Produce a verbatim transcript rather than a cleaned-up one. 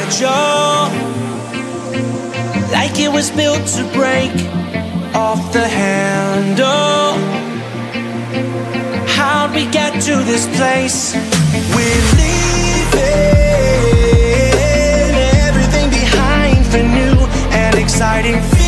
fragile, like it was built to break off the handle. How'd we get to this place? We're leaving everything behind for new and exciting.